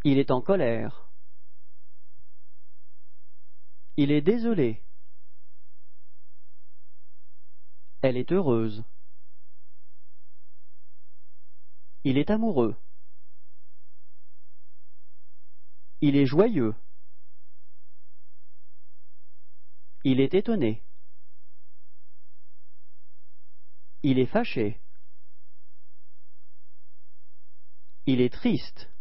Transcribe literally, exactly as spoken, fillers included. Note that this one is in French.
Il est en colère. Il est désolé. Elle est heureuse. Il est amoureux. Il est joyeux. Il est étonné. Il est fâché. Il est triste.